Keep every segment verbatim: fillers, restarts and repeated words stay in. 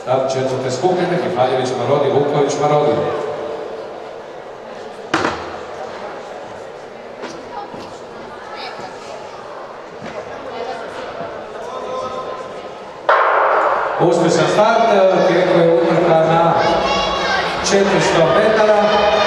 Start četvrte skupine, Mihajlović Marodi, Vuković Marodi. Uspješan start, tijeko je utrka na četiristo metara.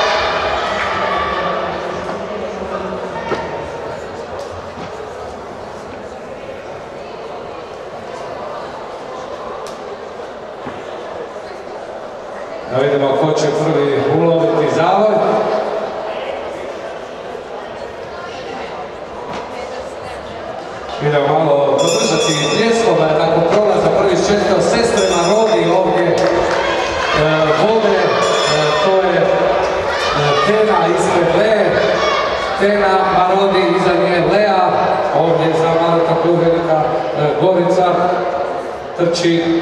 Da vidimo ko će prvi uloviti zavoj. Idemo malo podržati pljeslove nakon prolaza prvi s četvrto sestre Marodi ovdje e, vode, e, to je e, Tena ispred Le, Tena Marodi, iza nje Lea, ovdje za malo tako velika e, Gorica, trči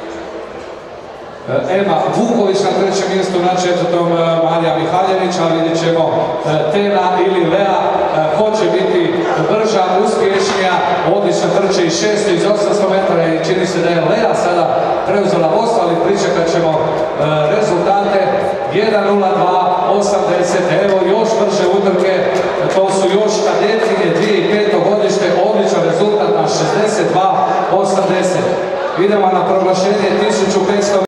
Ema Vuković na trećem mjestu, na četvrtom Marija Mihajlović, a vidjet ćemo Tena ili Lea ko će biti brža, uspješnija, odlično trče i šest iz osam.